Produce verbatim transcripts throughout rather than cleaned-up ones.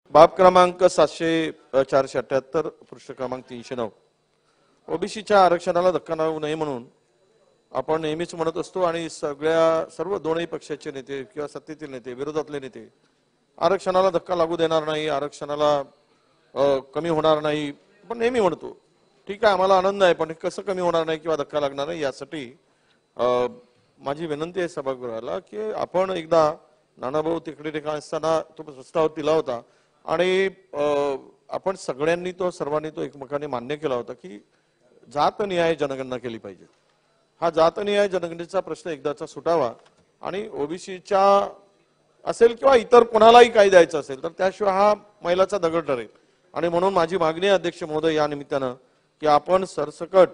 बाब क्रमांक सातशे चारशे अठ्याहत्तर पृष्ठ क्रमांक तीनशे नऊ ओबीसीच्या आरक्षणाला धक्का लागू नये म्हणून आपण नेहमीच म्हणत असतो आणि सगळ्या सर्व दोनही पक्षाचे नेते किंवा सत्तेतील नेते विरोधातले नेते आरक्षणाला धक्का लागू देणार नाही, आरक्षणाला कमी होणार नाही पण नेहमी म्हणतो. ठीक आहे, आम्हाला आनंद आहे, पण कसं कमी होणार नाही किंवा धक्का लागणार नाही यासाठी माझी विनंती आहे सभागृहाला की आपण एकदा नानाभाऊ तिकडे ठिकाणी असताना तो प्रस्ताव दिला होता आणि आपण सगळ्यांनी तो सर्वांनी तो एकमेकाने मान्य केला होता की जातनिहाय जनगणना केली पाहिजे. हा जातनिहाय जनगणनेचा प्रश्न एकदाचा सुटावा आणि ओबीसीच्या असेल किंवा इतर कोणालाही काय द्यायचं असेल तर त्याशिवाय हा मैलाचा दगड ठरेल. आणि म्हणून माझी मागणी आहे अध्यक्ष महोदय या निमित्तानं की आपण सरसकट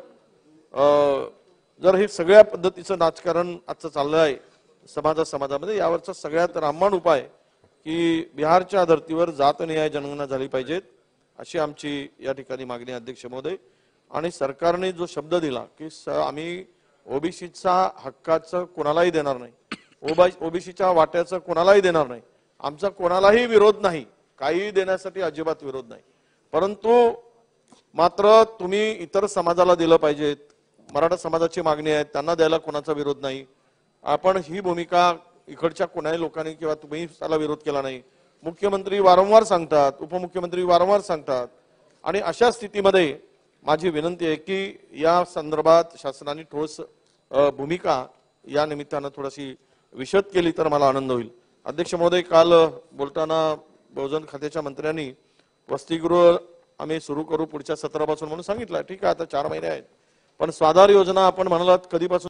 जर हे सगळ्या पद्धतीचं राजकारण आजचं चाललं आहे समाजा समाजामध्ये यावरचा सगळ्यात रामबाण उपाय की बिहारच्या धर्तीवर जातनिहाय जनगणना झाली पाहिजेत अशी आमची या ठिकाणी मागणी अध्यक्ष महोदय. आणि सरकारने जो शब्द दिला की आम्ही ओबीसीचा हक्काचं कोणालाही देणार नाही, ओबीसीच्या वाट्याचं कोणालाही देणार नाही, आमचा कोणालाही विरोध नाही, काही देण्यासाठी अजिबात विरोध नाही, परंतु मात्र तुम्ही इतर समाजाला दिलं पाहिजेत. मराठा समाजाची मागणी आहे त्यांना द्यायला कोणाचा विरोध नाही. आपण ही भूमिका इकडच्या कोणाही लोकांनी किंवा तुम्ही त्याला विरोध केला नाही. मुख्यमंत्री वारंवार सांगतात, उपमुख्यमंत्री वारंवार सांगतात आणि अशा स्थितीमध्ये माझी विनंती आहे की या संदर्भात शासनाने ठोस भूमिका या निमित्तानं थोडीशी विशद केली तर मला आनंद होईल. अध्यक्ष महोदय, काल बोलताना बहुजन खात्याच्या मंत्र्यांनी वसतिगृह आम्ही सुरू करू पुढच्या सतरापासून म्हणून सांगितलं. ठीक आहे, आता चार महिने आहेत, पण स्वाधार योजना आपण म्हणालात कधीपासून